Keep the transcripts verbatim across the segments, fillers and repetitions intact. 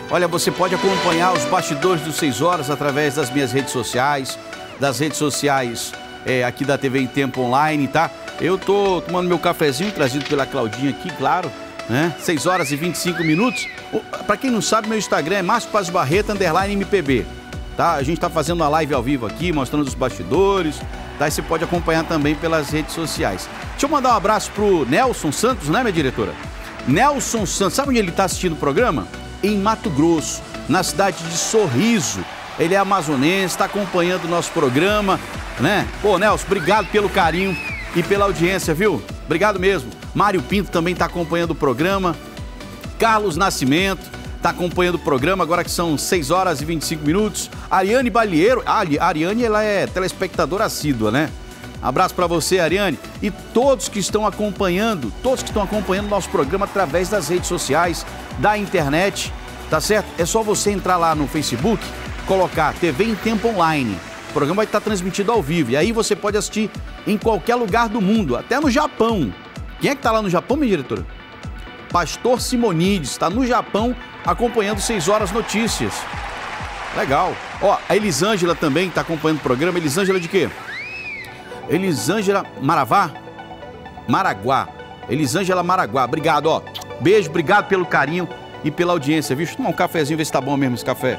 Olha, você pode acompanhar os bastidores dos seis horas através das minhas redes sociais, das redes sociais é, aqui da T V em Tempo Online, tá? Eu tô tomando meu cafezinho, trazido pela Claudinha aqui, claro, né? seis horas e vinte e cinco minutos. Pra quem não sabe, meu Instagram é Márcio Paz Barreto, underline M P B, tá? A gente tá fazendo uma live ao vivo aqui, mostrando os bastidores, tá? E você pode acompanhar também pelas redes sociais. Deixa eu mandar um abraço pro Nelson Santos, né, minha diretora? Nelson Santos, sabe onde ele tá assistindo o programa? Em Mato Grosso, na cidade de Sorriso. Ele é amazonense, está acompanhando o nosso programa, né? Pô, Nelson, obrigado pelo carinho e pela audiência, viu? Obrigado mesmo. Mário Pinto também está acompanhando o programa. Carlos Nascimento está acompanhando o programa, agora que são seis horas e vinte e cinco minutos. Ariane Balieiro, ah, a Ariane, ela é telespectadora assídua, né? Abraço para você, Ariane. E todos que estão acompanhando, todos que estão acompanhando o nosso programa através das redes sociais, da internet, tá certo? É só você entrar lá no Facebook, colocar T V em Tempo Online. O programa vai estar transmitido ao vivo. E aí você pode assistir em qualquer lugar do mundo, até no Japão. Quem é que tá lá no Japão, minha diretora? Pastor Simonides, está no Japão acompanhando seis horas notícias. Legal. Ó, a Elisângela também está acompanhando o programa. Elisângela de quê? Elisângela Maravá? Maraguá. Elisângela Maraguá. Obrigado, ó. Beijo, obrigado pelo carinho e pela audiência, viu? Deixa eu tomar um cafezinho, ver se tá bom mesmo esse café.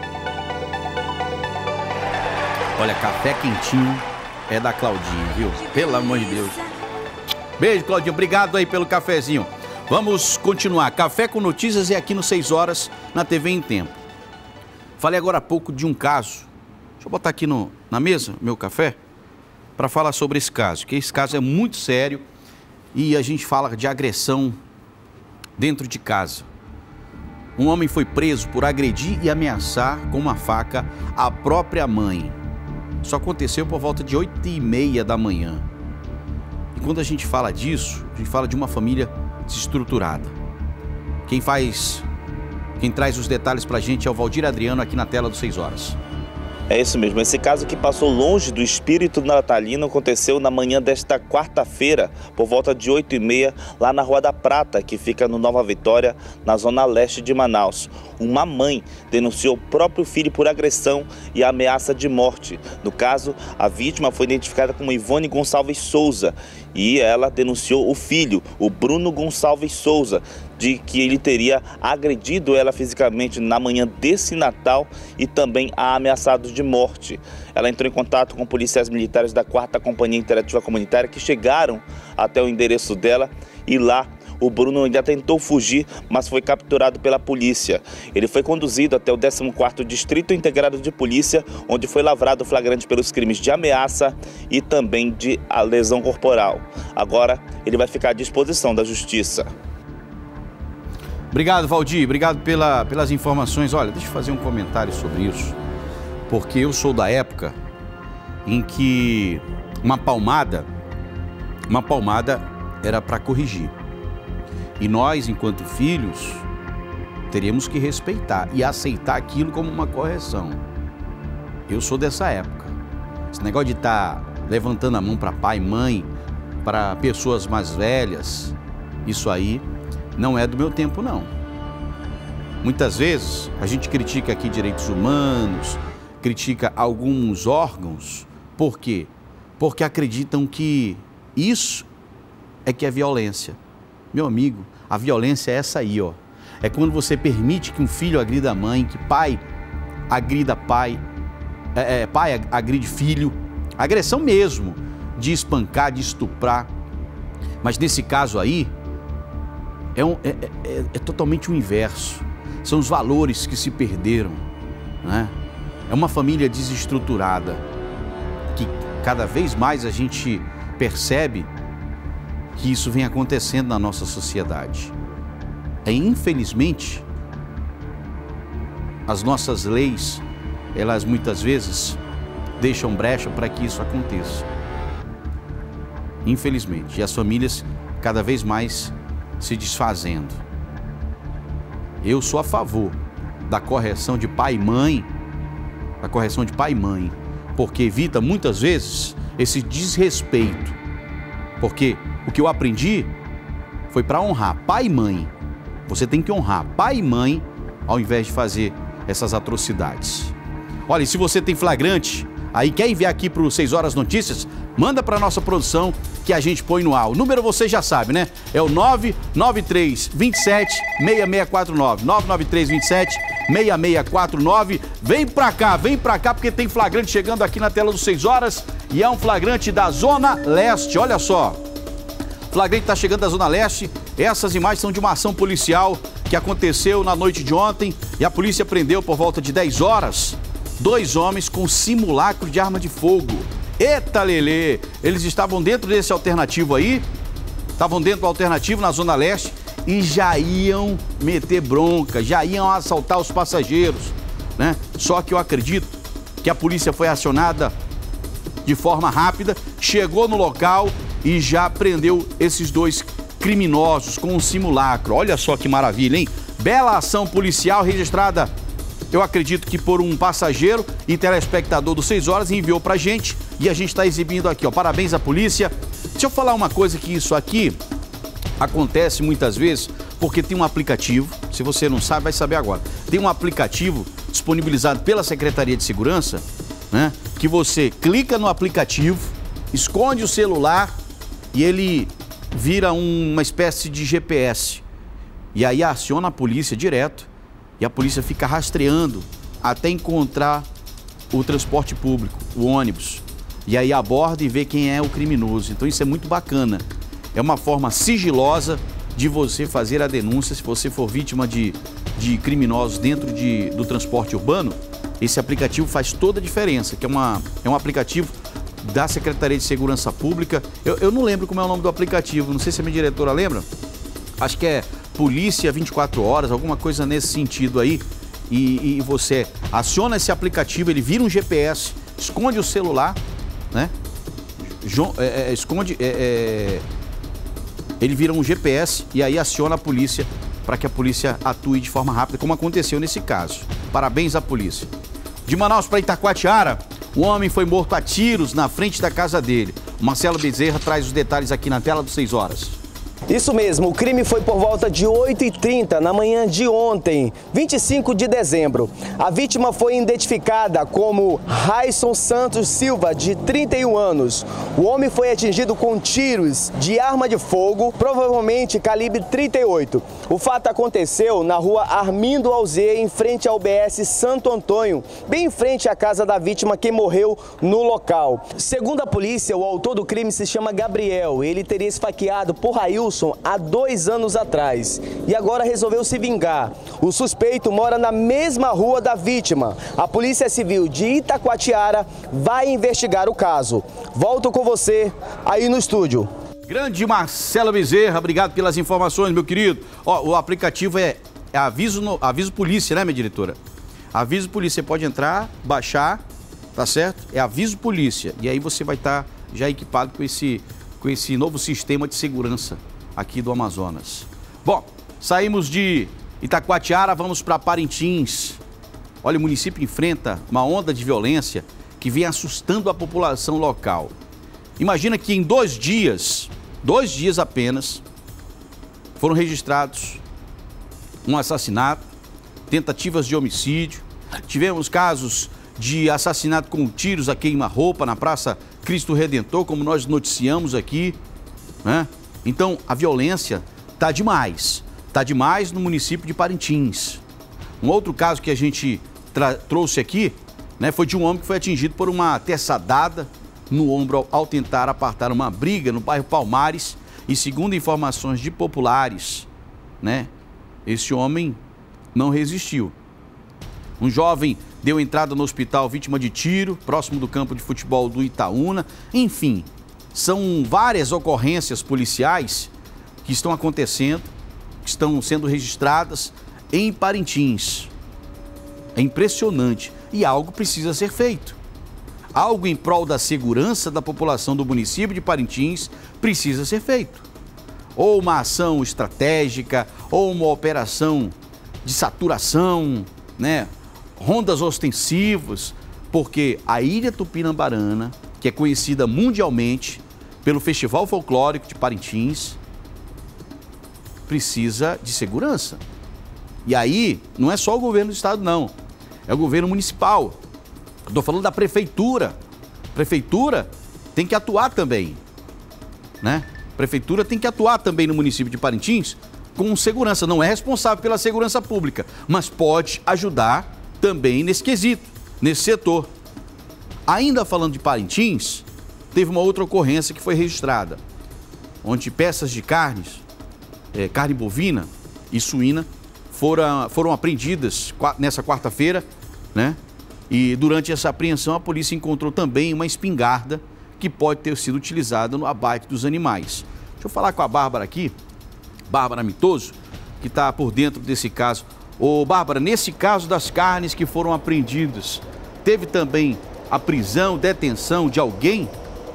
Olha, café quentinho é da Claudinha, viu? Pelo amor de Deus. Beijo, Claudinha. Obrigado aí pelo cafezinho. Vamos continuar. Café com Notícias é aqui no seis horas, na T V em Tempo. Falei agora há pouco de um caso. Deixa eu botar aqui no, na mesa meu café para falar sobre esse caso, que esse caso é muito sério e a gente fala de agressão dentro de casa. Um homem foi preso por agredir e ameaçar com uma faca a própria mãe. Isso aconteceu por volta de oito e meia da manhã. E quando a gente fala disso, a gente fala de uma família desestruturada. Quem faz, quem traz os detalhes pra gente é o Valdir Adriano aqui na tela do seis horas. É isso mesmo, esse caso que passou longe do espírito natalino aconteceu na manhã desta quarta-feira, por volta de oito e meia, lá na Rua da Prata, que fica no Nova Vitória, na zona leste de Manaus. Uma mãe denunciou o próprio filho por agressão e ameaça de morte. No caso, a vítima foi identificada como Ivone Gonçalves Souza e ela denunciou o filho, o Bruno Gonçalves Souza, de que ele teria agredido ela fisicamente na manhã desse Natal e também a ameaçado de morte. Ela entrou em contato com policiais militares da quarta Companhia Interativa Comunitária que chegaram até o endereço dela e lá o Bruno ainda tentou fugir, mas foi capturado pela polícia. Ele foi conduzido até o décimo quarto Distrito Integrado de Polícia, onde foi lavrado flagrante pelos crimes de ameaça e também de lesão corporal. Agora ele vai ficar à disposição da Justiça. Obrigado, Valdir. Obrigado pela, pelas informações. Olha, deixa eu fazer um comentário sobre isso, porque eu sou da época em que uma palmada, uma palmada era para corrigir. E nós, enquanto filhos, teríamos que respeitar e aceitar aquilo como uma correção. Eu sou dessa época. Esse negócio de estar levantando a mão para pai, mãe, para pessoas mais velhas, isso aí não é do meu tempo, não. Muitas vezes a gente critica aqui direitos humanos, critica alguns órgãos. Por quê? Porque acreditam que isso é que é violência. Meu amigo, a violência é essa aí, ó. É quando você permite que um filho agrida a mãe, que pai agrida pai, é, é, pai agride filho. Agressão mesmo, de espancar, de estuprar. Mas nesse caso aí, é, um, é, é, é totalmente o inverso. São os valores que se perderam, né? É uma família desestruturada, que cada vez mais a gente percebe que isso vem acontecendo na nossa sociedade. E, infelizmente, as nossas leis, elas muitas vezes deixam brecha para que isso aconteça. Infelizmente. E as famílias cada vez mais se desfazendo. Eu sou a favor da correção de pai e mãe, da correção de pai e mãe, porque evita muitas vezes esse desrespeito. Porque o que eu aprendi foi para honrar pai e mãe. Você tem que honrar pai e mãe ao invés de fazer essas atrocidades. Olha, e se você tem flagrante, aí quer enviar aqui para o seis Horas Notícias, manda para a nossa produção que a gente põe no ar. O número você já sabe, né? É o nove nove três, dois sete, seis seis quatro nove. nove nove três, dois sete, seis seis quatro nove. Vem pra cá, vem pra cá, porque tem flagrante chegando aqui na tela do seis Horas e é um flagrante da Zona Leste. Olha só, flagrante tá chegando da Zona Leste. Essas imagens são de uma ação policial que aconteceu na noite de ontem e a polícia prendeu por volta de dez horas dois homens com simulacro de arma de fogo. Eita, lelê! Eles estavam dentro desse alternativo aí, estavam dentro do alternativo na Zona Leste e já iam meter bronca, já iam assaltar os passageiros, né? Só que eu acredito que a polícia foi acionada de forma rápida, chegou no local e já prendeu esses dois criminosos com um simulacro. Olha só que maravilha, hein? Bela ação policial registrada, eu acredito que por um passageiro e telespectador do seis Horas, enviou pra gente e a gente está exibindo aqui, ó. Parabéns à polícia. Deixa eu falar uma coisa, que isso aqui acontece muitas vezes porque tem um aplicativo, se você não sabe, vai saber agora. Tem um aplicativo disponibilizado pela Secretaria de Segurança, né? Que você clica no aplicativo, esconde o celular e ele vira um, uma espécie de G P S. E aí aciona a polícia direto e a polícia fica rastreando até encontrar o transporte público, o ônibus. E aí aborda e vê quem é o criminoso. Então isso é muito bacana. É uma forma sigilosa de você fazer a denúncia se você for vítima de, de criminosos dentro de, do transporte urbano. Esse aplicativo faz toda a diferença, que é, uma, é um aplicativo da Secretaria de Segurança Pública. Eu, eu não lembro como é o nome do aplicativo, não sei se a minha diretora lembra. Acho que é Polícia vinte e quatro horas, alguma coisa nesse sentido aí. E, e você aciona esse aplicativo, ele vira um G P S, esconde o celular, né? É, é, esconde, é, é, ele vira um G P S e aí aciona a polícia para que a polícia atue de forma rápida, como aconteceu nesse caso. Parabéns à polícia. De Manaus para Itacoatiara, um homem foi morto a tiros na frente da casa dele. O Marcelo Bezerra traz os detalhes aqui na tela do seis Horas. Isso mesmo, o crime foi por volta de oito e trinta na manhã de ontem, vinte e cinco de dezembro. A vítima foi identificada como Raison Santos Silva, de trinta e um anos. O homem foi atingido com tiros de arma de fogo, provavelmente calibre trinta e oito. O fato aconteceu na rua Armindo Alzê, em frente ao B S Santo Antônio, bem em frente à casa da vítima que morreu no local. Segundo a polícia, o autor do crime se chama Gabriel. Ele teria esfaqueado por Railson há dois anos atrás e agora resolveu se vingar. O suspeito mora na mesma rua da vítima. A Polícia Civil de Itacoatiara vai investigar o caso. Volto com você aí no estúdio. Grande Marcelo Bezerra, obrigado pelas informações, meu querido. Ó, o aplicativo é, é aviso, no, aviso polícia, né, minha diretora? Aviso polícia, você pode entrar, baixar, tá certo? É aviso polícia. E aí você vai estar já equipado com esse, com esse novo sistema de segurança aqui do Amazonas. Bom, saímos de Itacoatiara, vamos para Parintins. Olha, o município enfrenta uma onda de violência que vem assustando a população local. Imagina que em dois dias, dois dias apenas, foram registrados um assassinato, tentativas de homicídio, tivemos casos de assassinato com tiros a queima-roupa na Praça Cristo Redentor, como nós noticiamos aqui, né? Então, a violência tá demais, tá demais no município de Parintins. Um outro caso que a gente trouxe aqui, né, foi de um homem que foi atingido por uma teçadada no ombro ao, ao tentar apartar uma briga no bairro Palmares. E segundo informações de populares, né, esse homem não resistiu. Um jovem deu entrada no hospital vítima de tiro, próximo do campo de futebol do Itaúna. Enfim, são várias ocorrências policiais que estão acontecendo, que estão sendo registradas em Parintins. É impressionante e algo precisa ser feito. Algo em prol da segurança da população do município de Parintins precisa ser feito. Ou uma ação estratégica, ou uma operação de saturação, né? Rondas ostensivas, porque a Ilha Tupinambarana, que é conhecida mundialmente pelo Festival Folclórico de Parintins, precisa de segurança. E aí, não é só o governo do estado, não. É o governo municipal. Estou falando da prefeitura. Prefeitura tem que atuar também, né? Prefeitura tem que atuar também no município de Parintins com segurança. Não é responsável pela segurança pública, mas pode ajudar também nesse quesito, nesse setor. Ainda falando de Parintins, teve uma outra ocorrência que foi registrada, onde peças de carnes, é, carne bovina e suína, foram, foram apreendidas nessa quarta-feira, né? E durante essa apreensão a polícia encontrou também uma espingarda que pode ter sido utilizada no abate dos animais. Deixa eu falar com a Bárbara aqui, Bárbara Mitoso, que está por dentro desse caso. Ô Bárbara, nesse caso das carnes que foram apreendidas, teve também a prisão, detenção de alguém?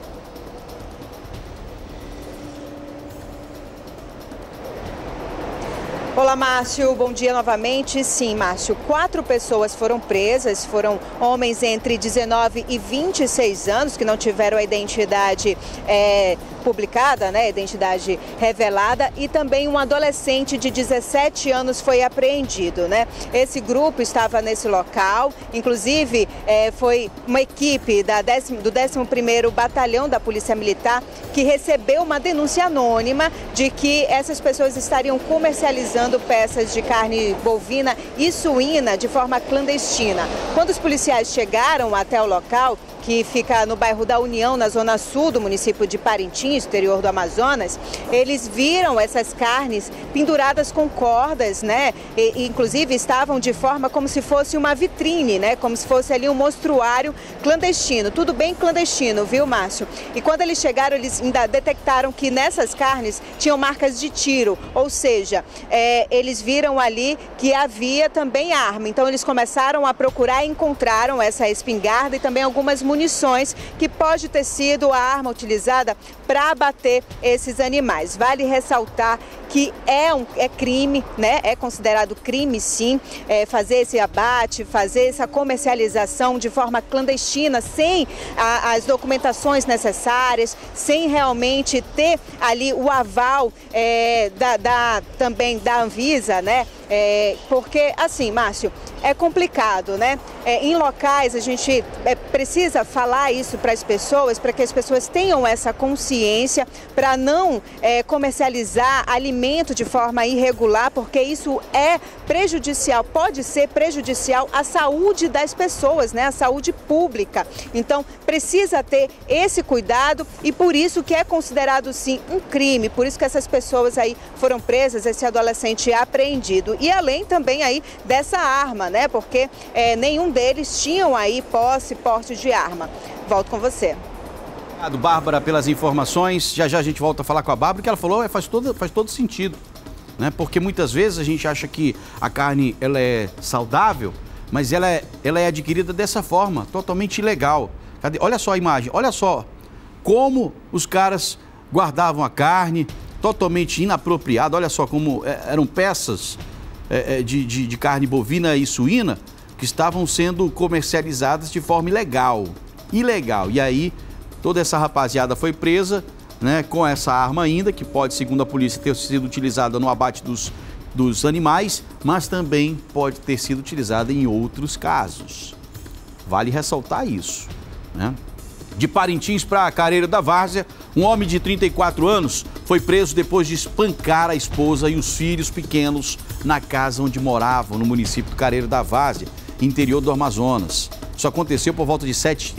Olá, Márcio. Bom dia novamente. Sim, Márcio. Quatro pessoas foram presas, foram homens entre dezenove e vinte e seis anos que não tiveram a identidade é, publicada, né, identidade revelada, e também um adolescente de dezessete anos foi apreendido, né? Esse grupo estava nesse local, inclusive é, foi uma equipe da décimo, do décimo primeiro Batalhão da Polícia Militar que recebeu uma denúncia anônima de que essas pessoas estariam comercializando peças de carne bovina e suína de forma clandestina. Quando os policiais chegaram até o local, que fica no bairro da União, na zona sul do município de Parintins, interior do Amazonas, eles viram essas carnes penduradas com cordas, né? E, e, inclusive estavam de forma como se fosse uma vitrine, né? Como se fosse ali um mostruário clandestino. Tudo bem clandestino, viu, Márcio? E quando eles chegaram, eles ainda detectaram que nessas carnes tinham marcas de tiro, ou seja, é, eles viram ali que havia também arma. Então eles começaram a procurar e encontraram essa espingarda e também algumas munições que pode ter sido a arma utilizada para abater esses animais. Vale ressaltar que é, um, é crime, né? É considerado crime, sim, é, fazer esse abate, fazer essa comercialização de forma clandestina, sem a, as documentações necessárias, sem realmente ter ali o aval é, da, da, também da Anvisa, né? É, porque, assim, Márcio, é complicado, né? É, em locais a gente é, precisa falar isso para as pessoas, para que as pessoas tenham essa consciência, para não é, comercializar alimento de forma irregular, porque isso é prejudicial, pode ser prejudicial à saúde das pessoas, né? A saúde pública. Então, precisa ter esse cuidado e por isso que é considerado, sim, um crime, por isso que essas pessoas aí foram presas, esse adolescente é apreendido. E além também aí dessa arma, né? Porque é, nenhum deles tinham aí posse, porte de arma. Volto com você. Obrigado, Bárbara, pelas informações. Já já a gente volta a falar com a Bárbara, que ela falou, faz todo, faz todo sentido, né? Porque muitas vezes a gente acha que a carne ela é saudável, mas ela é, ela é adquirida dessa forma, totalmente ilegal. Cadê? Olha só a imagem, olha só como os caras guardavam a carne, totalmente inapropriado. Olha só como é, eram peças é, de, de, de carne bovina e suína que estavam sendo comercializadas de forma ilegal. Ilegal. E aí, toda essa rapaziada foi presa, né, com essa arma ainda, que pode, segundo a polícia, ter sido utilizada no abate dos, dos animais, mas também pode ter sido utilizada em outros casos. Vale ressaltar isso, né? De Parintins para Careiro da Várzea, um homem de trinta e quatro anos foi preso depois de espancar a esposa e os filhos pequenos na casa onde moravam, no município do Careiro da Várzea, interior do Amazonas. Isso aconteceu por volta de sete,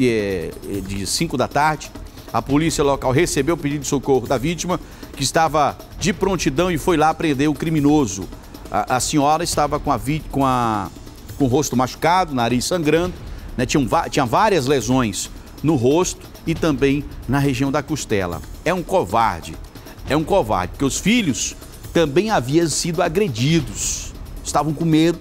de cinco da tarde. A polícia local recebeu o pedido de socorro da vítima, que estava de prontidão e foi lá prender o criminoso. A, a senhora estava com, a, com, a, com o rosto machucado, nariz sangrando, né? Tinha, tinha várias lesões no rosto e também na região da costela. É um covarde, é um covarde, porque os filhos também haviam sido agredidos. Estavam com medo,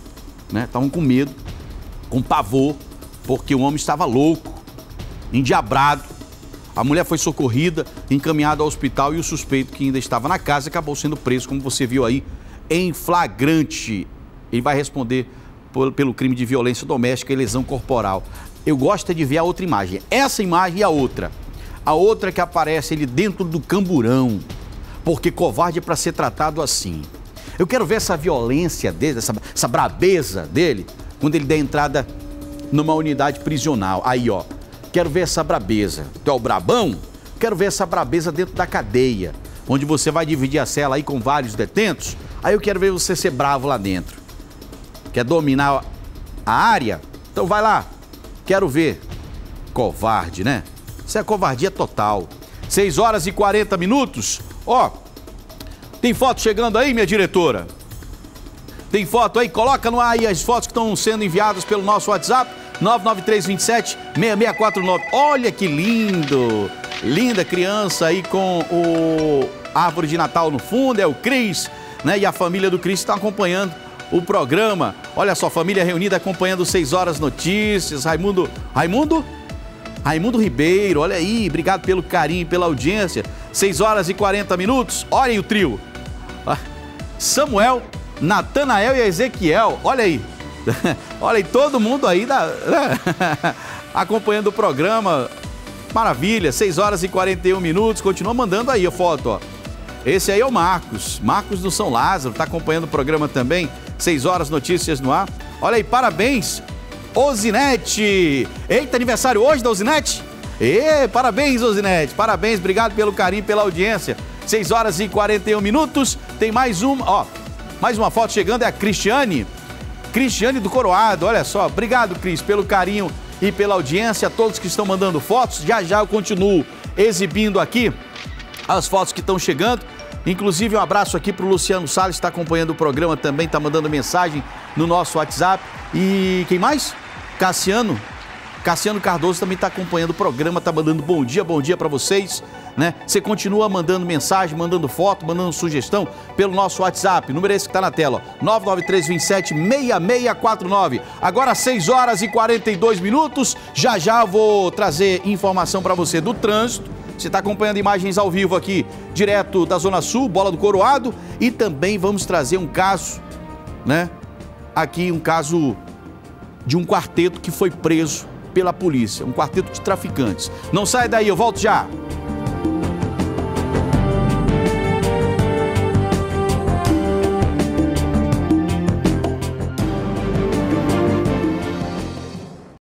né? Estavam com medo, com pavor, porque o homem estava louco, endiabrado. A mulher foi socorrida, encaminhada ao hospital e o suspeito, que ainda estava na casa, acabou sendo preso, como você viu aí, em flagrante. Ele vai responder por, pelo crime de violência doméstica e lesão corporal. Eu gosto de ver a outra imagem, essa imagem e a outra. A outra que aparece ele dentro do camburão, porque covarde é para ser tratado assim. Eu quero ver essa violência dele, essa, essa brabeza dele, quando ele der entrada numa unidade prisional. Aí, ó, quero ver essa brabeza. Tu é o brabão? Quero ver essa brabeza dentro da cadeia, onde você vai dividir a cela aí com vários detentos. Aí eu quero ver você ser bravo lá dentro. Quer dominar a área? Então vai lá. Quero ver. Covarde, né? Isso é covardia total. seis horas e quarenta minutos. Ó, tem foto chegando aí, minha diretora? Tem foto aí? Coloca no ar aí as fotos que estão sendo enviadas pelo nosso WhatsApp. nove nove três dois sete, seis seis quatro nove. Olha que lindo. Linda criança aí com o árvore de Natal no fundo. É o Cris, né? E a família do Cris está acompanhando o programa. Olha só, família reunida acompanhando seis horas notícias. Raimundo... Raimundo? Raimundo Ribeiro, olha aí, obrigado pelo carinho e pela audiência. seis horas e quarenta minutos, olha aí o trio. Samuel, Natanael e Ezequiel, olha aí. Olha aí, todo mundo aí da, acompanhando o programa. Maravilha, seis horas e quarenta e um minutos, continua mandando aí a foto, ó. Esse aí é o Marcos, Marcos do São Lázaro, tá acompanhando o programa também. seis horas, notícias no ar. Olha aí, parabéns. Ozinete! Eita, aniversário hoje da Ozinete? Ê, parabéns, Ozinete! Parabéns, obrigado pelo carinho, pela audiência. seis horas e quarenta e um minutos. Tem mais uma, ó, mais uma foto chegando, é a Cristiane. Cristiane do Coroado, olha só. Obrigado, Cris, pelo carinho e pela audiência. A todos que estão mandando fotos, já já eu continuo exibindo aqui as fotos que estão chegando. Inclusive, um abraço aqui para o Luciano Salles, que está acompanhando o programa também, está mandando mensagem no nosso WhatsApp. E quem mais? Cassiano. Cassiano Cardoso também está acompanhando o programa, está mandando bom dia, bom dia para vocês, né? Você continua mandando mensagem, mandando foto, mandando sugestão pelo nosso WhatsApp. Número esse que está na tela, ó, nove nove três dois sete, seis seis quatro nove. Agora seis horas e quarenta e dois minutos. Já já vou trazer informação para você do trânsito. Você está acompanhando imagens ao vivo aqui, direto da Zona Sul, Bola do Coroado. E também vamos trazer um caso, né? Aqui um caso de um quarteto que foi preso pela polícia. Um quarteto de traficantes. Não sai daí, eu volto já.